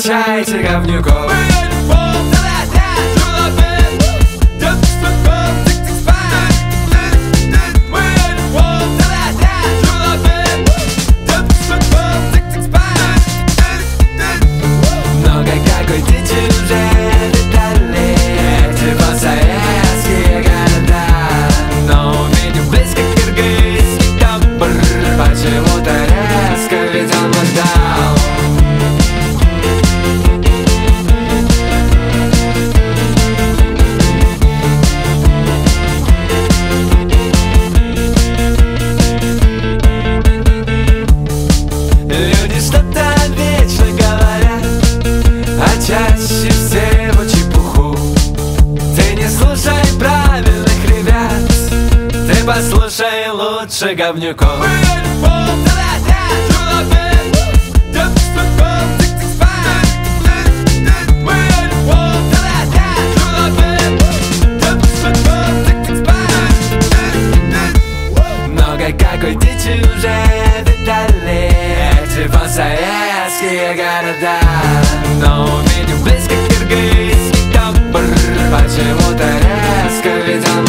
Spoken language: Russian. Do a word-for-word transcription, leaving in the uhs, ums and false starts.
встречайте, Говнюков. Много какой дичи уже видали эти постсоветские города, но увидим близко киргизский табор, почему-то резко ведь он вокзал. Люди что-то вечно говорят, а чаще всего чепуху. Ты не слушай правильных ребят, ты послушай лучше Говнюков. Много какой дичи уже видали эти постсоветские города, но увидим близко киргизский табор, почему-то резко ведь он